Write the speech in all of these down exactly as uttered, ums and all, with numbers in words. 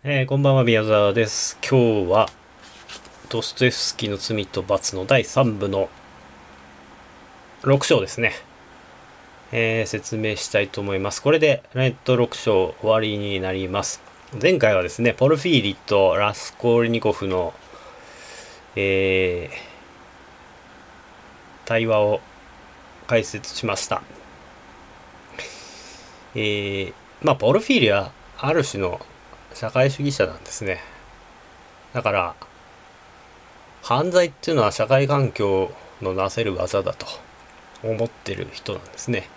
えーこんばんは、宮沢です。今日は、ドストエフスキーの罪と罰のだいさんぶのろく章ですね。えー説明したいと思います。これで、えっと、ろく章終わりになります。前回はですね、ポルフィーリとラスコーリニコフの、えー対話を解説しました。えーまあ、ポルフィーリは、ある種の社会主義者なんですね。だから、犯罪っていうのは社会環境のなせる技だと思ってる人なんですね。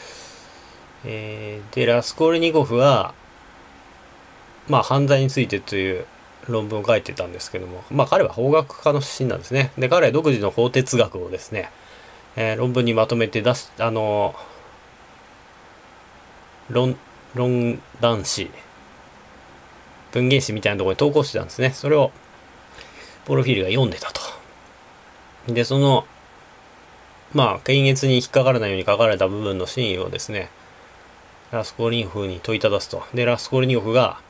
えーで、ラスコールニコフは、まあ、犯罪についてという論文を書いてたんですけども、まあ、彼は法学科の出身なんですね。で、彼は独自の法哲学をですね、えー論文にまとめて出す、あの論、論談誌、文芸誌みたいなところに投稿してたんですね。それを、ポルフィールが読んでたと。で、その、まあ、検閲に引っかからないように書かれた部分の真意をですね、ラスコーリニコフに問いただすと。で、ラスコーリニコフが、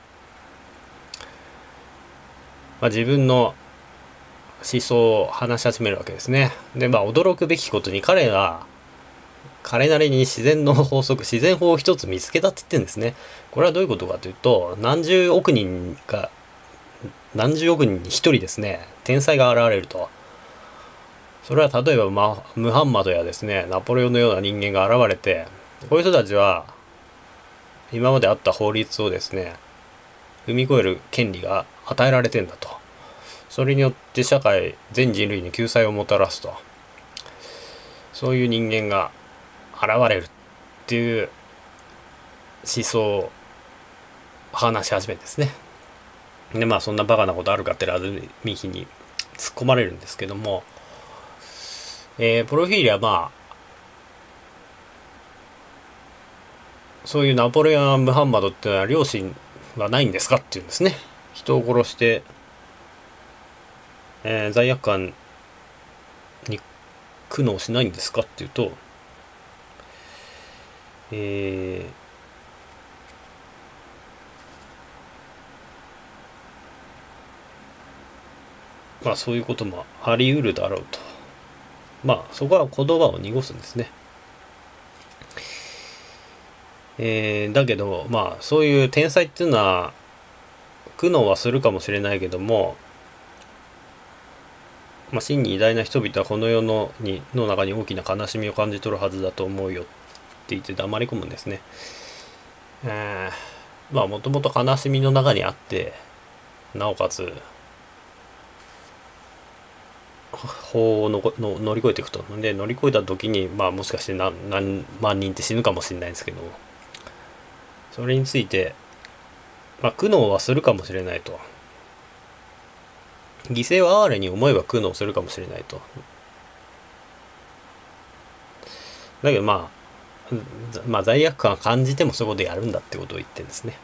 まあ、自分の思想を話し始めるわけですね。で、まあ、驚くべきことに彼は、彼なりに自然の法則、自然法を一つ見つけたって言ってるんですね。これはどういうことかというと、何十億人が、何十億人に一人ですね、天才が現れると。それは例えば、ま、ムハンマドやですね、ナポレオンのような人間が現れて、こういう人たちは、今まであった法律をですね、踏み越える権利が与えられてんだと。それによって社会、全人類に救済をもたらすと。そういう人間が現れるっていう思想を話し始めですね。で、まあそんなバカなことあるかってラズミヒに突っ込まれるんですけども、えー、プロフィールはまあ、そういうナポレオンやムハンマドっていうのは良心はないんですかっていうんですね。人を殺して、えー罪悪感に苦悩しないんですかっていうと、えーまあそういうこともあり得るだろうと。まあそこは言葉を濁すんですね。えー、だけどまあそういう天才っていうのは苦悩はするかもしれないけども、まあ、真に偉大な人々はこの世のにの中に大きな悲しみを感じ取るはずだと思うよって言って黙り込むんですね。えー、まあもともと悲しみの中にあってなおかつ法をのこの乗り越えていくと。で乗り越えた時にまあもしかして何何万人って死ぬかもしれないんですけど、それについてまあ苦悩はするかもしれないと。犠牲を哀れに思えば苦悩するかもしれないと。だけどまあまあ罪悪感を感じてもそこでやるんだってことを言ってるんですね。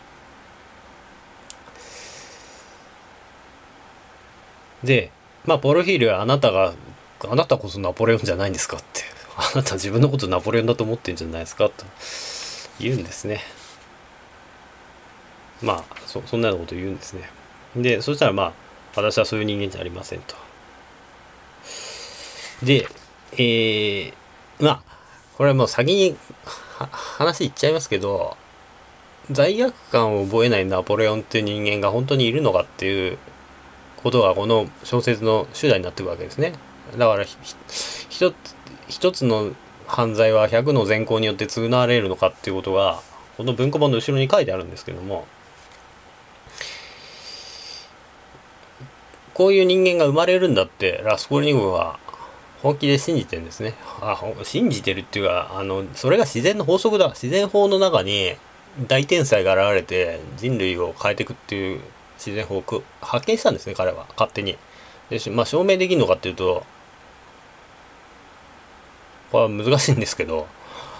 で、まあポルフィールはあなたがあなたこそナポレオンじゃないんですかって、あなた自分のことナポレオンだと思ってんじゃないですかと言うんですね。まあ そ, そんなようなこと言うんですね。でそしたらまあ私はそういう人間じゃありませんと。でえー、まあこれはもう先に話言っちゃいますけど、罪悪感を覚えないナポレオンっていう人間が本当にいるのかっていうことがこの小説の主題になっていくわけですね。だから一つ一つの犯罪はひゃくの善行によって償われるのかっていうことがこの文庫本の後ろに書いてあるんですけども、こういう人間が生まれるんだってラスコーリニコは本気で信じてるんですね。あ、信じてるっていうか、あのそれが自然の法則だ。自然法の中に大天才が現れて人類を変えていくっていう自然法を発見したんですね、彼は勝手に。で、まあ、証明できるのかっていうとこれは難しいんですけど、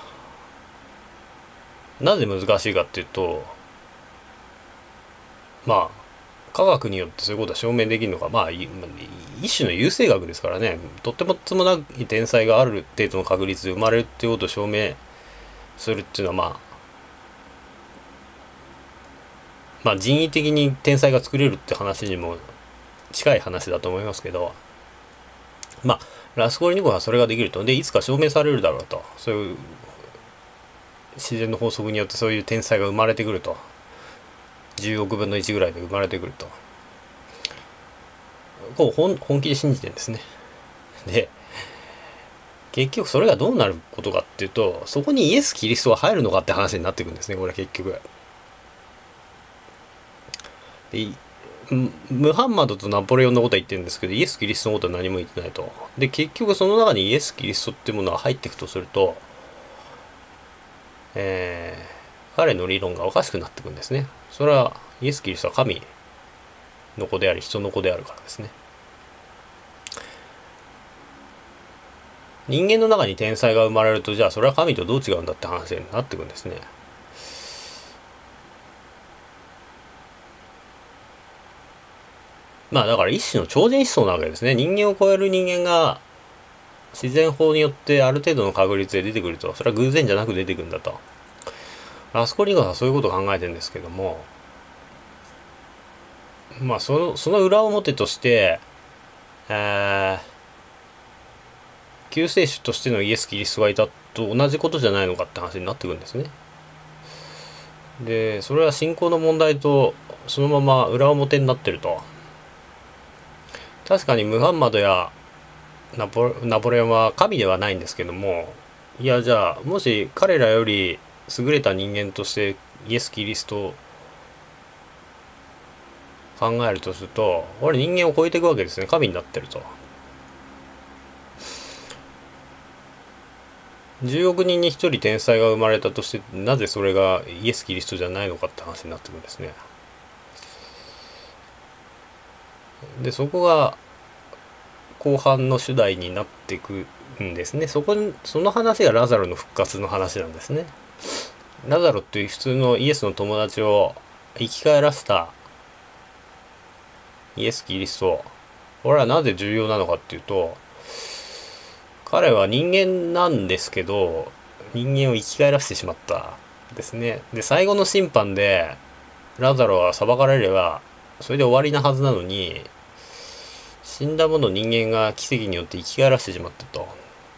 なぜ難しいかっていうと、まあ科学によってそういうことは証明できるのか、まあ一種の優生学ですからね。とってもつもない天才がある程度の確率で生まれるっていうことを証明するっていうのはまあまあ人為的に天才が作れるって話にも近い話だと思いますけど、まあラスコーリニコフはそれができると。でいつか証明されるだろうと。そういう自然の法則によってそういう天才が生まれてくると。じゅうおくぶんのいちぐらいで生まれてくると。こう本本気で信じてるんですね。で結局それがどうなることかっていうと、そこにイエス・キリストが入るのかって話になってくるんですね、これは結局。でムハンマドとナポレオンのことは言ってるんですけど、イエス・キリストのことは何も言ってないと。で結局その中にイエス・キリストっていうものが入っていくとすると、えー、彼の理論がおかしくなってくるんですね。それはイエス・キリストは神の子であり人の子であるからですね。人間の中に天才が生まれると、じゃあそれは神とどう違うんだって話になってくるんですね。まあだから一種の超人思想なわけですね。人間を超える人間が自然法によってある程度の確率で出てくると、それは偶然じゃなく出てくるんだと。ラスコリニコフはそういうことを考えてるんですけども、まあそのその裏表として、えー救世主としてのイエス・キリストがいたと同じことじゃないのかって話になってくるんですね。でそれは信仰の問題とそのまま裏表になってると。確かにムハンマドやナポ、ナポレオンは神ではないんですけども、いやじゃあもし彼らより優れた人間としてイエス・キリストを考えるとすると、これ人間を超えていくわけですね。神になってると。じゅうおくにんにひとり天才が生まれたとして、なぜそれがイエス・キリストじゃないのかって話になってくるんですね。でそこが後半の主題になっていくんですね。そこにその話がラザロの復活の話なんですね。ラザロっていう普通のイエスの友達を生き返らせたイエス・キリスト、これはなぜ重要なのかっていうと、彼は人間なんですけど人間を生き返らせてしまったですね。で最後の審判でラザロは裁かれればそれで終わりなはずなのに、死んだ者人間が奇跡によって生き返らせてしまったと。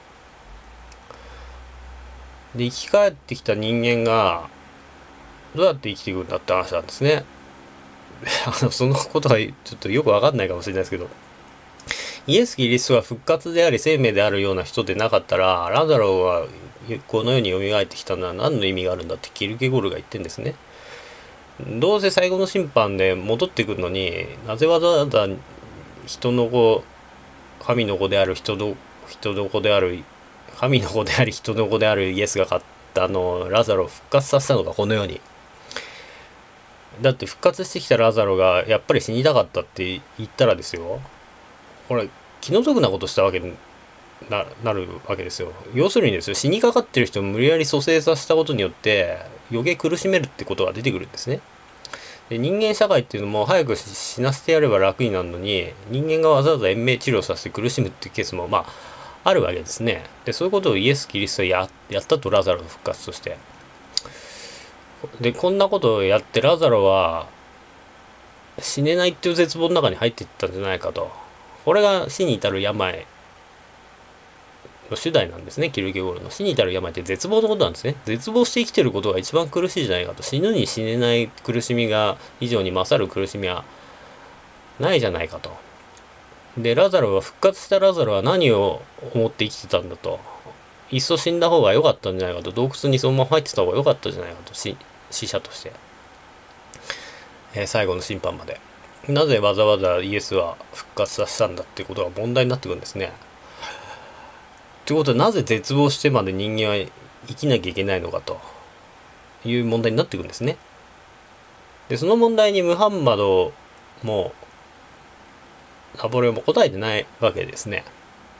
で生き返ってきた人間がどうやって生きていくんだって話なんですね。あのそのことはちょっとよく分かんないかもしれないですけど、イエス・キリストが復活であり生命であるような人でなかったら、ラザロがこの世に蘇ってきたのは何の意味があるんだってキルケゴルが言ってんですね。どうせ最後の審判で戻ってくるのに、なぜわざわざ人の子、神の子である人の人の子である神の子であり人の子であるイエスが勝ったあのラザロを復活させたのか、この世に。だって復活してきたラザロがやっぱり死にたかったって言ったらですよ、これ気の毒なことしたわけに な, なるわけですよ。要するにですよ、死にかかってる人を無理やり蘇生させたことによって余計苦しめるってことが出てくるんですね。で人間社会っていうのも早く死なせてやれば楽になるのに、人間がわざわざ延命治療させて苦しむっていうケースもまああるわけですね。でそういうことをイエス・キリストは や, やったと、ラザロの復活として。でこんなことをやってラザロは死ねないっていう絶望の中に入っていったんじゃないかと。これが死に至る病の主題なんですね。キルケゴールの死に至る病って絶望のことなんですね。絶望して生きてることが一番苦しいじゃないかと。死ぬに死ねない苦しみが以上に勝る苦しみはないじゃないかと。でラザロは復活したラザロは何を思って生きてたんだと。いっそ死んだ方が良かったんじゃないかと。洞窟にそのまま入ってた方が良かったんじゃないかと。死死者として、えー、最後の審判までなぜわざわざイエスは復活させたんだっていうことが問題になってくるんですね。ということは、なぜ絶望してまで人間は生きなきゃいけないのかという問題になってくるんですね。でその問題にムハンマドもナポレオンも答えてないわけですね。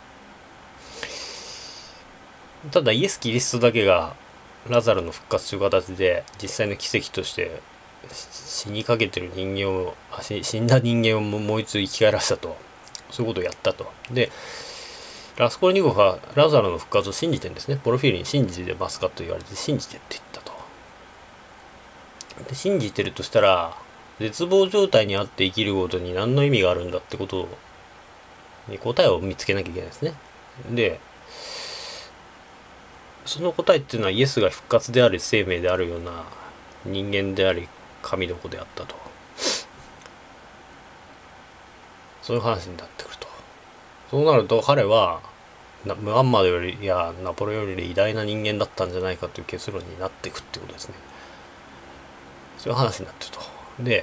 ただイエス・キリストだけがラザロの復活という形で実際の奇跡として死にかけてる人間を死んだ人間をもう一度生き返らせたと、そういうことをやったと。でラスコルニコフはラザロの復活を信じてるんですね。ポロフィールに信じてますかと言われて、信じてって言ったと。で信じてるとしたら絶望状態にあって生きることに何の意味があるんだってことに答えを見つけなきゃいけないですね。で、その答えっていうのはイエスが復活であり生命であるような人間であり神の子であったと、そういう話になってくると。そうなると彼はムハンマドよりやナポレオンより偉大な人間だったんじゃないかという結論になっていくってことですね。そういう話になってると。で、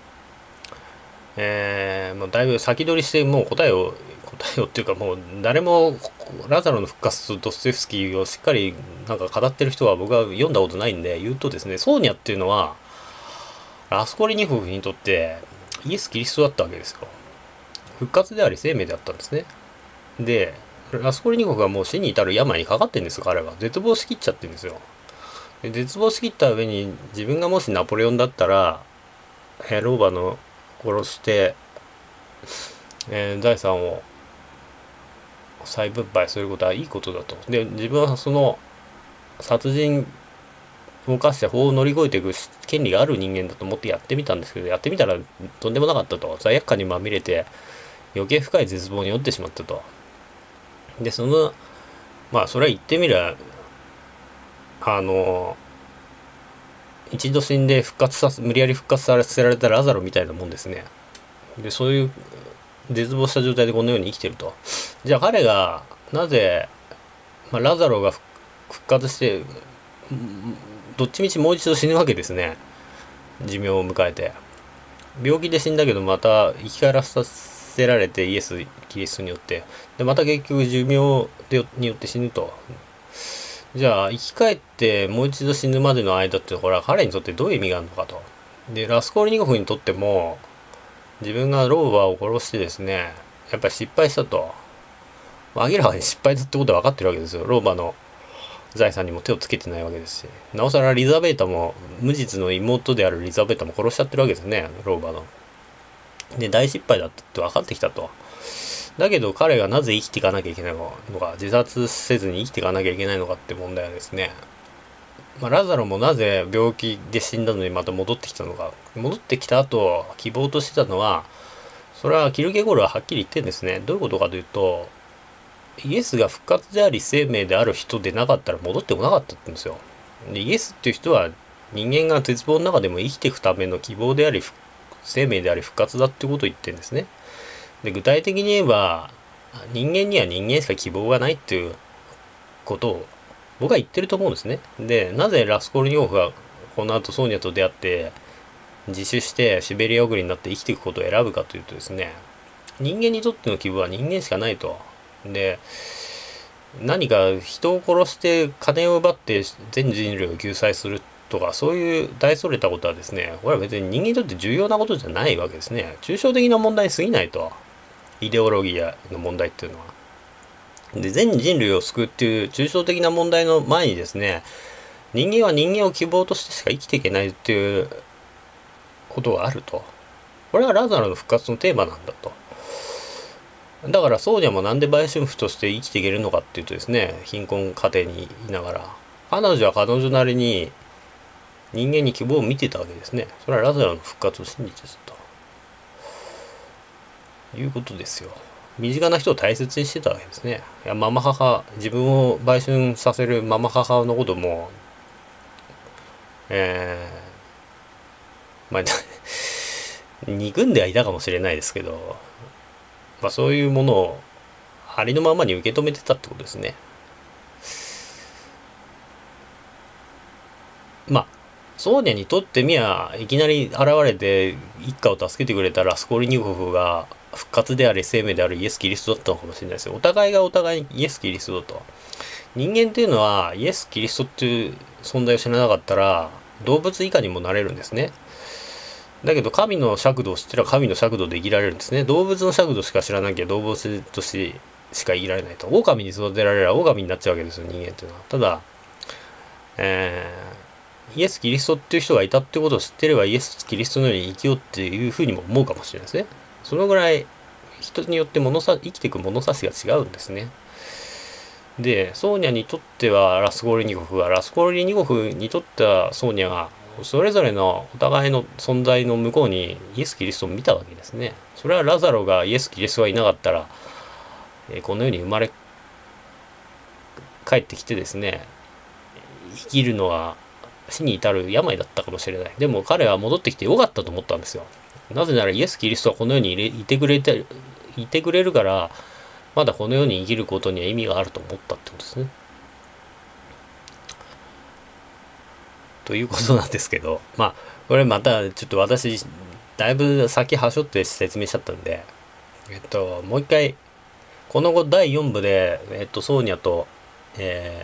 えー、もうだいぶ先取りしてもう答えを答えをっていうか、もう誰もラザロの復活とドストエフスキーをしっかりなんか語ってる人は僕は読んだことないんで言うとですね、ソーニャっていうのはラスコリニコフにとってイエス・キリストだったわけですよ。復活であり生命であったんですね。で、ラスコリニコフはもう死に至る病にかかってるんですよ。彼は絶望しきっちゃってるんですよ。で絶望しきった上に、自分がもしナポレオンだったらローバの殺して、えー、財産を再分配することはいいことだと。で自分はその殺人を犯して法を乗り越えていく権利がある人間だと思ってやってみたんですけど、やってみたらとんでもなかったと。罪悪感にまみれて余計深い絶望に負ってしまったと。でそのまあそれは言ってみりゃあの一度死んで復活させ無理やり復活させられたラザロみたいなもんですね。でそういう絶望した状態でこのように生きてると。じゃあ彼がなぜ、まあ、ラザロが復活してどっちみちもう一度死ぬわけですね。寿命を迎えて病気で死んだけどまた生き返らさせられてイエス・キリストによってでまた結局寿命によって死ぬと。じゃあ生き返ってもう一度死ぬまでの間ってこれは彼にとってどういう意味があるのかと。でラスコーリニコフにとっても自分がローバを殺してですねやっぱり失敗したと、明らかに失敗だってことは分かってるわけですよ。ローバの財産にも手をつけてないわけですし、なおさらリザベータも無実の妹であるリザベータも殺しちゃってるわけですね、ローバの。で大失敗だったって分かってきたと。だけど彼がなぜ生きていかなきゃいけないのか、自殺せずに生きていかなきゃいけないのかって問題はですね、まあ、ラザロもなぜ病気で死んだのにまた戻ってきたのか。戻ってきた後希望としてたのは、それはキルケゴールははっきり言ってるんですね。どういうことかというと、イエスが復活であり生命である人でなかったら戻ってこなかったって言うんですよ。でイエスっていう人は人間が絶望の中でも生きていくための希望であり生命であり復活だってことを言ってるんですね。で具体的に言えば人間には人間しか希望がないっていうことを僕は言ってると思うんですね。でなぜラスコルニコフがこの後ソーニャと出会って自首してシベリア送りになって生きていくことを選ぶかというとですね、人間にとっての希望は人間しかないと。で何か人を殺して金を奪って全人類を救済するとかそういう大それたことはですね、これは別に人間にとって重要なことじゃないわけですね。抽象的な問題に過ぎないと、イデオロギーの問題っていうのは。で全人類を救うっていう抽象的な問題の前にですね、人間は人間を希望としてしか生きていけないっていうことがあると。これがラザロの復活のテーマなんだと。だからソーニャもなんで売春婦として生きていけるのかっていうとですね、貧困家庭にいながら彼女は彼女なりに人間に希望を見てたわけですね。それはラザロの復活を信じてたということですよ。身近な人を大切にしてたわけですね。いやママ母、自分を売春させるママ母のこともえー、まあ憎んではいたかもしれないですけど、まあ、そういうものをありのままに受け止めてたってことですね。まあソーニャにとってみやいきなり現れて一家を助けてくれたラスコーリニコフが復活であり生命であるイエス・キリストだったのかもしれないですよ。お互いがお互いにイエス・キリストだと。人間っていうのはイエス・キリストっていう存在を知らなかったら動物以下にもなれるんですね。だけど神の尺度を知ってれば神の尺度で生きられるんですね。動物の尺度しか知らなきゃ動物としてしか生きられないと。狼に育てられれば狼になっちゃうわけですよ、人間っていうのは。ただ、えー、イエス・キリストっていう人がいたってことを知ってればイエス・キリストのように生きようっていうふうにも思うかもしれないですね。そのぐらい人によって物さ生きていく物差しが違うんですね。でソーニャにとってはラスコーリニコフはラスコーリニコフにとってはソーニャがそれぞれのお互いの存在の向こうにイエス・キリストを見たわけですね。それはラザロがイエス・キリストがいなかったら、えー、この世に生まれ帰ってきてですね、生きるのは死に至る病だったかもしれない。でも彼は戻ってきてよかったと思ったんですよ。なぜならイエス・キリストはこの世にいてくれていてくれるから、まだこの世に生きることには意味があると思ったってことですね。ということなんですけど、まあこれまたちょっと私だいぶ先はしょって説明しちゃったんで、えっともう一回この後だいよん部で、えっと、ソーニャと、え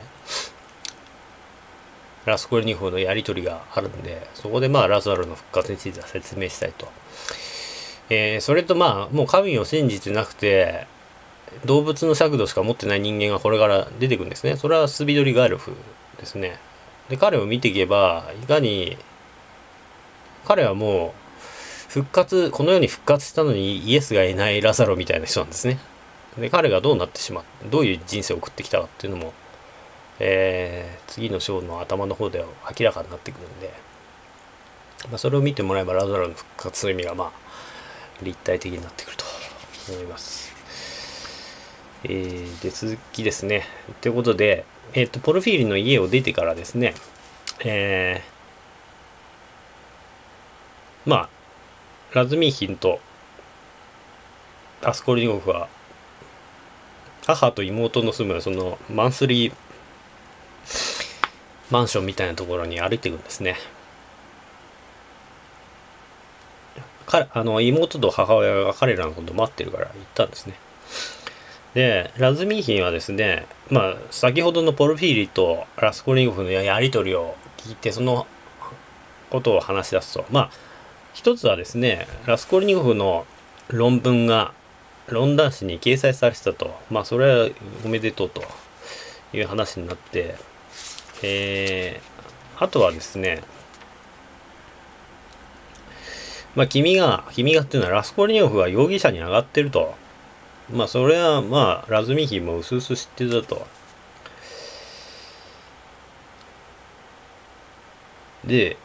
ー、ラスコルニコフのやり取りがあるんで、そこでまあラザロの復活については説明したいと。えー、それとまあもう神を信じてなくて動物の尺度しか持ってない人間がこれから出てくるんですね。それはスビドリガエルフですね。で彼を見ていけばいかに彼はもう復活この世に復活したのにイエスがいないラザロみたいな人なんですね。で彼がどうなってしまうどういう人生を送ってきたかっていうのも、えー、次の章の頭の方では明らかになってくるんで、まあ、それを見てもらえばラザロの復活の意味がまあ立体的になってくると思います。えー、で続きですね。ということで、えーと、ポルフィーリの家を出てからですね、えー、まあラズミーヒンとアスコルニコフは母と妹の住むそのマンスリーマンションみたいなところに歩いていくんですね。彼あの妹と母親が彼らのことを待ってるから行ったんですね。でラズミーヒンはですね、まあ先ほどのポルフィーリとラスコルニコフのやり取りを聞いてそのことを話し出すと、まあ一つはですね、ラスコルニコフの論文がロンダン誌に掲載されてたと、まあそれはおめでとうという話になって、えー、あとはですね、まあ君が君がっていうのはラスコルニコフが容疑者に上がってると、まあそれはまあラズミヒもうすうす知ってたと。で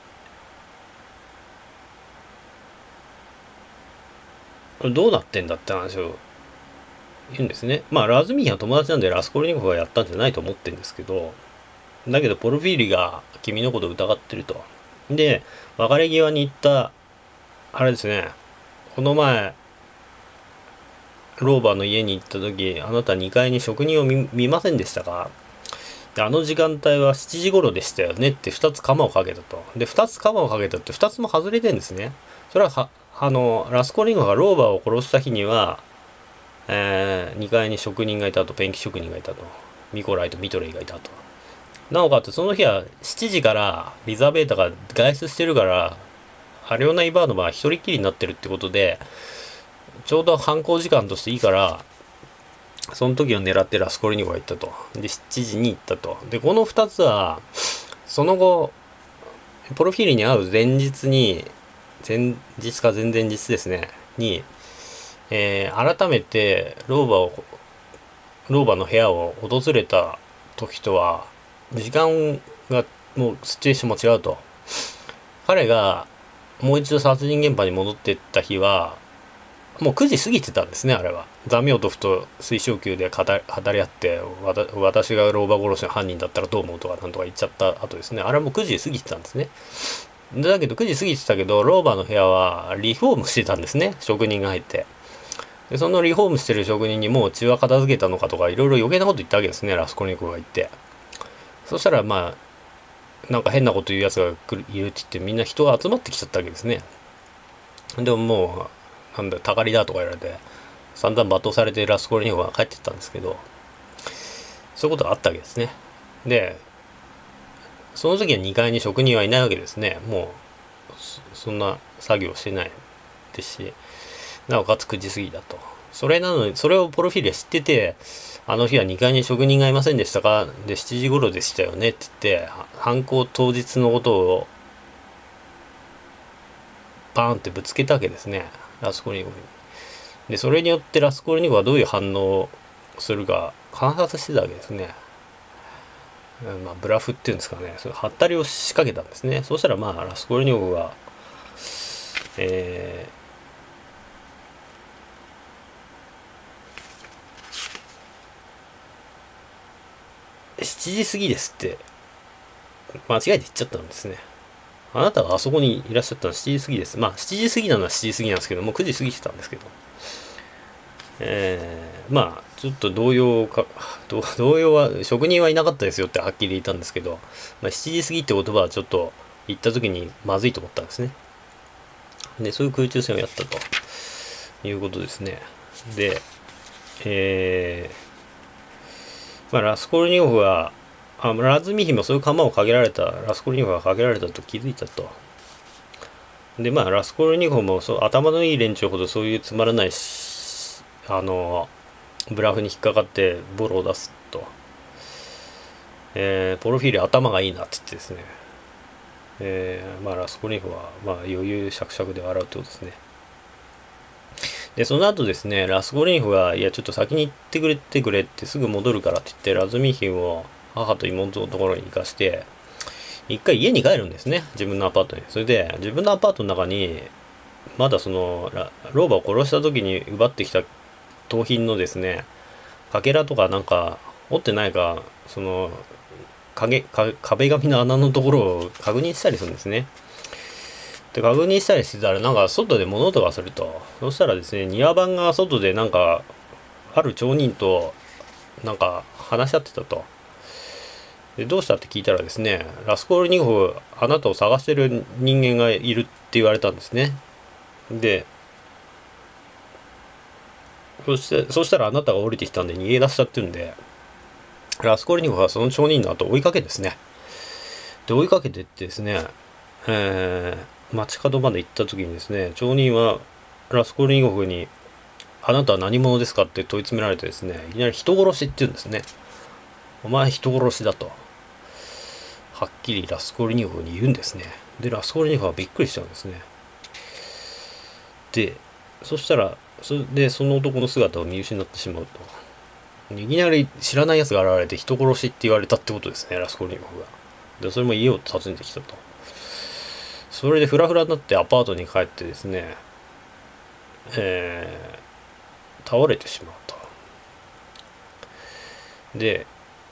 どうなってんだって話を言うんですね。まあラズミヒは友達なんでラスコルニコフがやったんじゃないと思ってるんですけど、だけどポルフィーリが君のことを疑ってると。で別れ際に言ったあれですね、この前ローバーの家に行った時あなたにかいに職人を 見, 見ませんでしたか、あの時間帯はしちじ頃でしたよねってふたつ鎌をかけたと。でふたつ鎌をかけたってふたつも外れてるんですね。それははあのラスコリンゴがローバーを殺した日には、えー、にかいに職人がいたと、ペンキ職人がいたと、ミコライとミトレイがいたと。なおかつその日はしちじからリザベータが外出してるから、アリオナ・イバーノバは一人っきりになってるってことでちょうど犯行時間としていいから、その時を狙ってラスコルニコが行ったと。でしちじに行ったと。でこのふたつはその後プロフィールに会う前日に前日か前々日ですねに、えー、改めてローバをローバの部屋を訪れた時とは時間がもうシチュエーションも違うと。彼がもう一度殺人現場に戻ってった日はもうくじ過ぎてたんですね。あれはザミオトフと水晶球で語り合って、私がローバ殺しの犯人だったらどう思うとかなんとか言っちゃった後ですね、あれはもうくじ過ぎてたんですね。だけどくじ過ぎてたけどローバの部屋はリフォームしてたんですね、職人が入って。でそのリフォームしてる職人にもう血は片付けたのかとかいろいろ余計なこと言ったわけですね、ラスコルニコが言って。そしたらまあなんか変なこと言うやつが来るいるって言ってみんな人が集まってきちゃったわけですね。でももうなんだたかりだとか言われて散々罵倒されてラスコルニコが帰ってったんですけど、そういうことがあったわけですね。でその時はにかいに職人はいないわけですね。もうそんな作業してないですし、なおかつくじ過ぎだと。それなのにそれをポルフィーリは知ってて、あの日はにかいに職人がいませんでしたかでしちじ頃でしたよねって言って犯行当日のことをバーンってぶつけたわけですね、ラスコルニコに。でそれによってラスコルニコはどういう反応をするか観察してたわけですね。 まあ、ブラフっていうんですかね、そのハったりを仕掛けたんですね。そうしたらまあラスコルニコフが、えー、しちじ過ぎですって間違えて言っちゃったんですね。あなたはあそこにいらっしゃったのはしちじ過ぎです。まあしちじ過ぎなのはしちじ過ぎなんですけど、もうくじ過ぎてたんですけど、えー、まあちょっと動揺か動揺は職人はいなかったですよってはっきり言ったんですけど、まあ、しちじ過ぎって言葉はちょっと言った時にまずいと思ったんですね。でそういう空中戦をやったということですね。でえー、まあラスコルニコフはあラズミヒもそういう釜をかけられたラスコルニコフがかけられたと気づいたと。でまあラスコルニコフもそう頭のいい連中ほどそういうつまらないしあのブラフに引っかかってボロを出すと、えー、ポロフィール頭がいいなって言ってですね、えー、まあラスコルニコフはまあ余裕しゃくしゃくで笑うってことですね。でその後ですねラスコルニコフがいやちょっと先に行ってくれてくれってすぐ戻るからって言ってラズミヒンを母と妹のところに行かして一回家に帰るんですね、自分のアパートに。それで自分のアパートの中にまだその老婆を殺した時に奪ってきた盗品のですねかけらとかなんか折ってないかその影か壁紙の穴のところを確認したりするんですね。で確認したりしてたらなんか外で物音がすると。そしたらですね庭番が外でなんかある町人となんか話し合ってたと。でどうしたって聞いたらですねラスコルニコフあなたを探してる人間がいるって言われたんですね。でそしてそしたらあなたが降りてきたんで逃げ出したっていうんでラスコルニコフはその町人の後追いかけですね。で追いかけてってですね、えー、街角まで行った時にですね町人はラスコルニコフにあなたは何者ですかって問い詰められてですねいきなり人殺しって言うんですね。お前人殺しだとはっきりラスコルニコフに言うんですね。でラスコルニコフはびっくりしちゃうんですね。でそしたらそれでその男の姿を見失ってしまうと。いきなり知らない奴が現れて人殺しって言われたってことですねラスコルニコフが。でそれも家を訪ねてきたと。それでフラフラになってアパートに帰ってですねえー、倒れてしまうと。で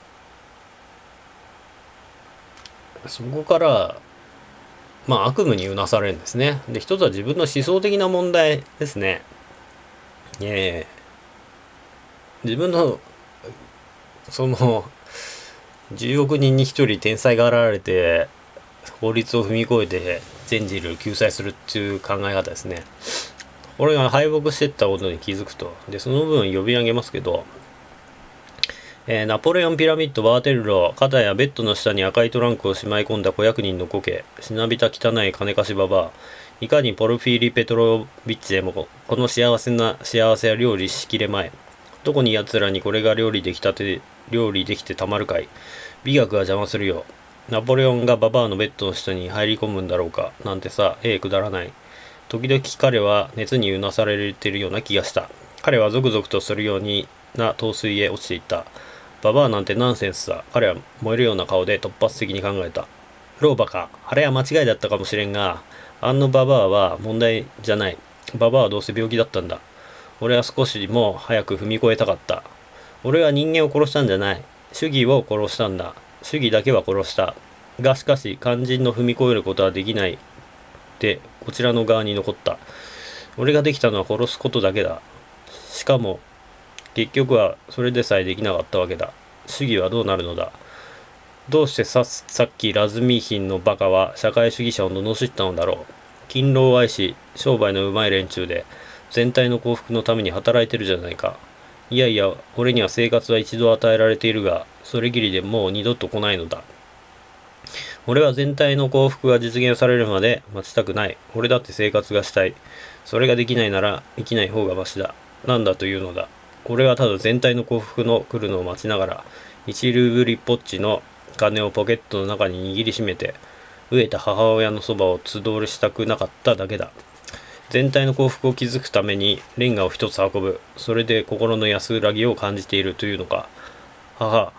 そこからまあ悪夢にうなされるんですね。で一つは自分の思想的な問題ですね。えー、自分のそのじゅうおくにんにひとり天才が現れて法律を踏み越えて全人類を救済するっていう考え方ですね。これが敗北していったことに気づくと。でその分呼び上げますけど、えー、ナポレオンピラミッドバーテルロ肩やベッドの下に赤いトランクをしまい込んだ小役人の苔しなびた汚い金貸しババアいかにポルフィーリ・ペトロビッチでもこの幸せな幸せは料理しきれまい。どこに奴らにこれが料理できたて料理できてたまるかい。美学が邪魔するよ。ナポレオンがババアのベッドの下に入り込むんだろうかなんてさ、ええくだらない。時々彼は熱にうなされているような気がした。彼はゾクゾクとするようにな陶水へ落ちていった。ババアなんてナンセンスさ。彼は燃えるような顔で突発的に考えた。老婆か。あれは間違いだったかもしれんが、あのババアは問題じゃない。ババアはどうせ病気だったんだ。俺は少しも早く踏み越えたかった。俺は人間を殺したんじゃない。主義を殺したんだ。主義だけは殺した。がしかし肝心の踏み越えることはできない。で、こちらの側に残った。俺ができたのは殺すことだけだ。しかも、結局はそれでさえできなかったわけだ。主義はどうなるのだ。どうしてささっきラズミーヒンのバカは社会主義者を罵ったのだろう。勤労を愛し、商売のうまい連中で、全体の幸福のために働いてるじゃないか。いやいや、俺には生活は一度与えられているが、それきりでもう二度と来ないのだ。俺は全体の幸福が実現されるまで待ちたくない。俺だって生活がしたい。それができないなら生きない方がマシだ。なんだというのだ。俺はただ全体の幸福の来るのを待ちながら、一ルーブリポッチの金をポケットの中に握りしめて、飢えた母親のそばをつどりしたくなかっただけだ。全体の幸福を築くためにレンガを一つ運ぶ。それで心の安らぎを感じているというのか。母、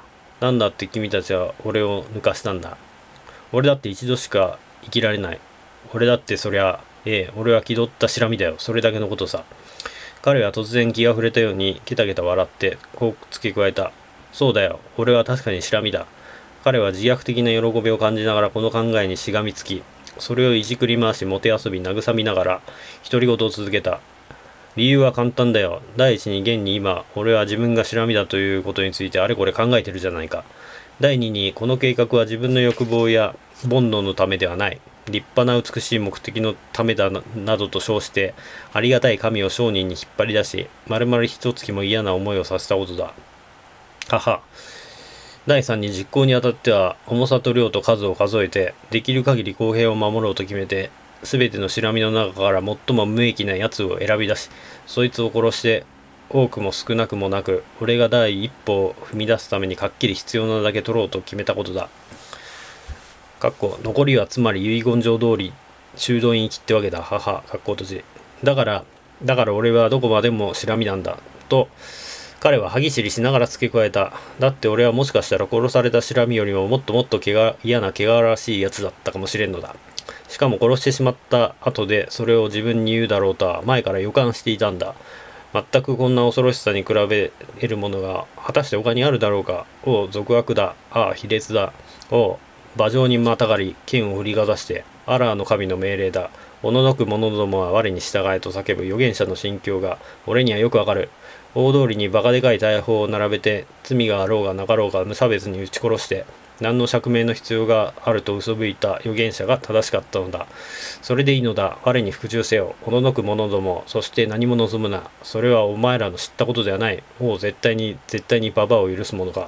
なんだって君たちは俺を抜かしたんだ。俺だって一度しか生きられない。俺だってそりゃ、ええ、俺は気取ったシラミだよ。それだけのことさ。彼は突然気が触れたようにケタケタ笑ってこう付け加えた。そうだよ。俺は確かにシラミだ。彼は自虐的な喜びを感じながらこの考えにしがみつき、それをいじくり回しもてあそび慰みながら独り言を続けた。理由は簡単だよ。第一に現に今、俺は自分がシラミだということについてあれこれ考えてるじゃないか。第二に、この計画は自分の欲望や煩悩のためではない。立派な美しい目的のためだなどと称して、ありがたい神を商人に引っ張り出し、まるまる一月も嫌な思いをさせたことだ。はは。第三に実行にあたっては、重さと量と数を数えて、できる限り公平を守ろうと決めて、すべてのシラミの中から最も無益なやつを選び出し、そいつを殺して、多くも少なくもなく、俺が第一歩を踏み出すためにはっきり必要なだけ取ろうと決めたことだ。かっこ残りはつまり遺言状通り、修道院行きってわけだ。はは、かっこ閉じ。だから、だから俺はどこまでもシラミなんだ。と、彼は歯ぎしりしながら付け加えた。だって俺はもしかしたら殺されたシラミよりももっともっとけが嫌な汚らしいやつだったかもしれんのだ。しかも殺してしまった後でそれを自分に言うだろうとは前から予感していたんだ。全くこんな恐ろしさに比べ得るものが果たして他にあるだろうか。おう、俗悪だ。ああ、卑劣だ。おう、馬上にまたがり、剣を振りかざして、アラーの神の命令だ。おののく者どもは我に従えと叫ぶ預言者の心境が俺にはよくわかる。大通りにバカでかい大砲を並べて、罪があろうがなかろうが無差別に撃ち殺して、何の釈明の必要があると嘘吹いた預言者が正しかったのだ。それでいいのだ。我に服従せよ。おののく者ども、そして何も望むな。それはお前らの知ったことではない。もう絶対に、絶対にババアを許すものか。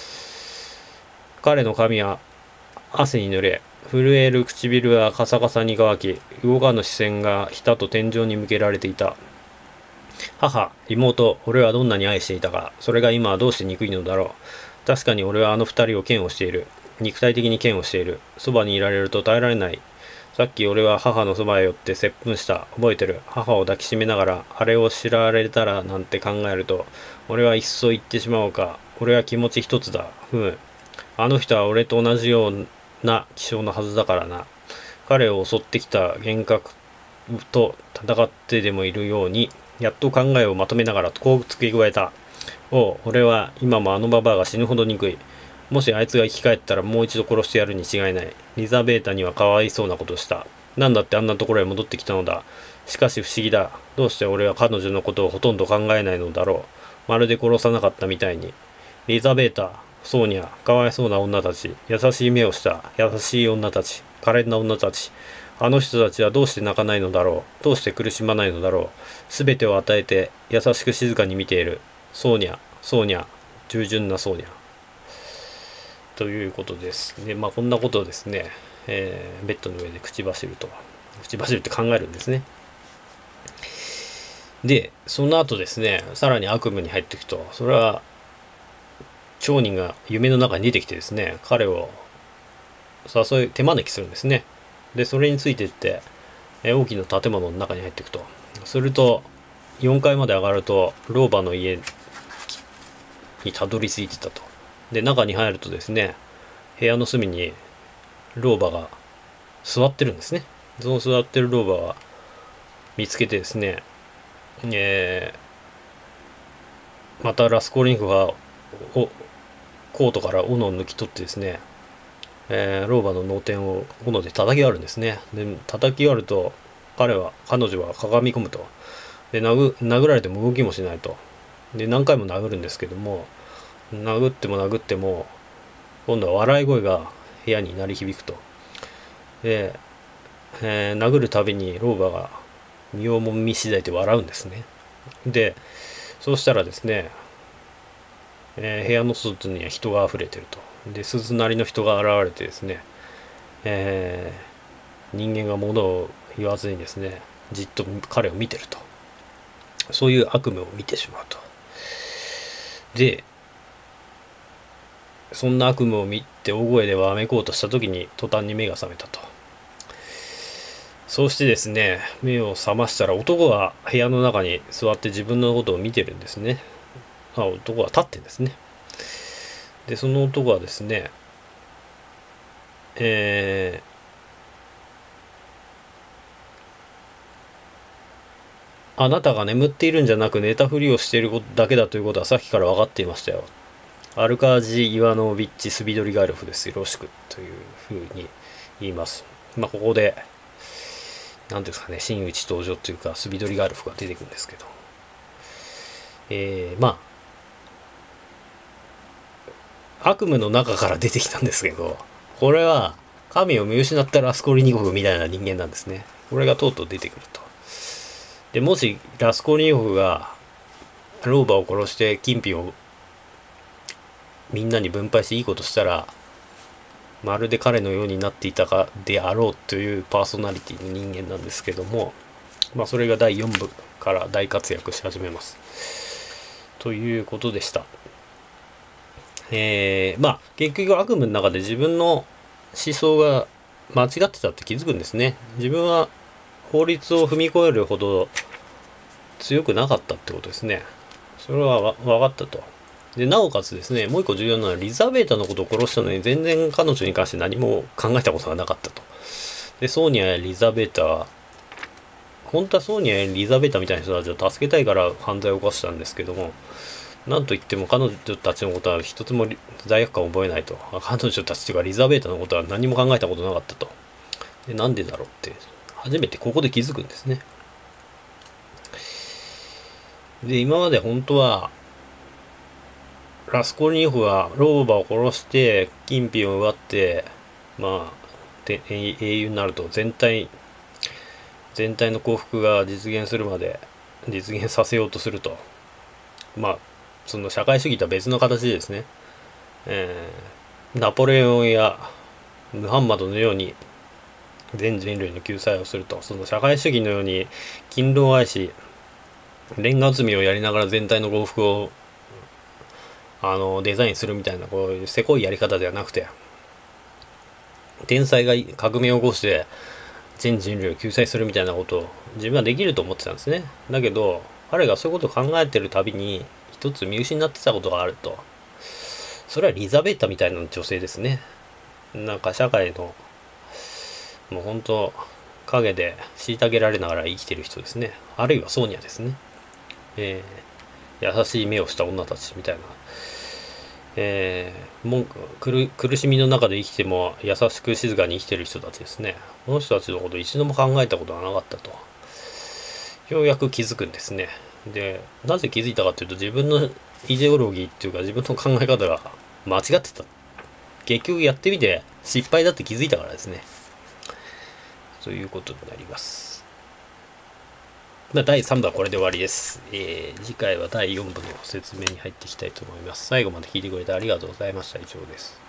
彼の髪は汗に濡れ、震える唇はカサカサに乾き、動かぬ視線がひたと天井に向けられていた。母、妹、俺はどんなに愛していたか。それが今はどうして憎いのだろう。確かに俺はあの二人を嫌悪している。肉体的に嫌悪している。そばにいられると耐えられない。さっき俺は母のそばへ寄って接吻した。覚えてる。母を抱きしめながら、あれを知られたらなんて考えると、俺はいっそ言ってしまおうか。俺は気持ち一つだ。ふむ。あの人は俺と同じような気性のはずだからな。彼を襲ってきた幻覚と戦ってでもいるように、やっと考えをまとめながらこう付け加えた。おう、俺は今もあのババアが死ぬほど憎い。もしあいつが生き返ったらもう一度殺してやるに違いない。リザベータにはかわいそうなことをした。なんだってあんなところへ戻ってきたのだ。しかし不思議だ。どうして俺は彼女のことをほとんど考えないのだろう。まるで殺さなかったみたいに。リザベータ、ソーニャ、かわいそうな女たち。優しい目をした。優しい女たち。可憐な女たち。あの人たちはどうして泣かないのだろう。どうして苦しまないのだろう。すべてを与えて優しく静かに見ている。ソーニャ、ソーニャ、従順なソーニャ。ということです。で、まあこんなことをですね、えー、ベッドの上で口走ると。口走るって考えるんですね。で、その後ですね、さらに悪夢に入っていくと、それは、町人が夢の中に出てきてですね、彼を誘い、手招きするんですね。で、それについてって、え大きな建物の中に入っていくと。すると、よんかいまで上がると、老婆の家にたどり着いてたと。で、中に入るとですね、部屋の隅に老婆が座ってるんですね。その座ってる老婆は見つけてですね、えー、またラスコリンコがおコートから斧を抜き取ってですね、えー、老婆の脳天を斧で叩き割るんですね。で、叩き割ると、彼は、彼女はかがみ込むと。で、殴、殴られても動きもしないと。で、何回も殴るんですけども、殴っても殴っても、今度は笑い声が部屋に鳴り響くと。で、えー、殴るたびに老婆が身をもみしだいて笑うんですね。で、そうしたらですね、えー、部屋の外には人が溢れてると。で、鈴なりの人が現れてですね、えー、人間が物を言わずにですね、じっと彼を見てると。そういう悪夢を見てしまうと。で、そんな悪夢を見て大声でわめこうとした時に途端に目が覚めたと。そうしてですね、目を覚ましたら男が部屋の中に座って自分のことを見てるんですね。あ、男は立ってんですね。 でその男はですね、えー、あなたが眠っているんじゃなく寝たふりをしているだけだということはさっきから分かっていましたよ。アルカージ・イワノビッチ・スビドリガルフです。よろしくというふうに言います。まあここで何ですかね、真打ち登場というかスビドリガルフが出てくるんですけど、えー、まあ悪夢の中から出てきたんですけど、これは神を見失ったラスコリニコフみたいな人間なんですね。これがとうとう出てくると。でもしラスコリニコフが老婆を殺して金品をみんなに分配していいことしたら、まるで彼のようになっていたかであろうというパーソナリティの人間なんですけども、まあそれがだいよんぶから大活躍し始めます。ということでした。えー、まあ結局悪夢の中で自分の思想が間違ってたって気づくんですね。自分は法律を踏み越えるほど強くなかったってことですね。それは分かったと。で、なおかつですね、もう一個重要なのは、リザベータのことを殺したのに全然彼女に関して何も考えたことがなかったと。で、ソーニアやリザベータは、本当はソーニアやリザベータみたいな人たちを助けたいから犯罪を犯したんですけども、なんといっても彼女たちのことは一つも罪悪感を覚えないと。彼女たちというかリザベータのことは何も考えたことなかったと。で、なんでだろうって、初めてここで気づくんですね。で、今まで本当は、ラスコルニコフは老婆を殺して金品を奪って、まあ、で英雄になると全体、全体の幸福が実現するまで実現させようとすると。まあ、その社会主義とは別の形でですね、えー、ナポレオンやムハンマドのように全人類の救済をすると。その社会主義のように勤労を愛し、レンガ積みをやりながら全体の幸福をあのデザインするみたいなこういうせこいやり方ではなくて、天才が革命を起こして全人類を救済するみたいなことを自分はできると思ってたんですね。だけど彼がそういうことを考えてるたびに一つ見失ってたことがあると。それはリザベータみたいな女性ですね。なんか社会のもう本当影で虐げられながら生きてる人ですね。あるいはソーニャですね。えー、優しい目をした女たちみたいな、えー、も苦苦しみの中で生きても優しく静かに生きてる人たちですね。この人たちのことを一度も考えたことがなかったと。ようやく気づくんですね。で、なぜ気づいたかというと、自分のイデオロギーっていうか自分の考え方が間違ってた。結局やってみて失敗だって気づいたからですね。ということになります。まあ、だいさんぶはこれで終わりです。えー、次回はだいよんぶの説明に入っていきたいと思います。最後まで聞いてくれてありがとうございました。以上です。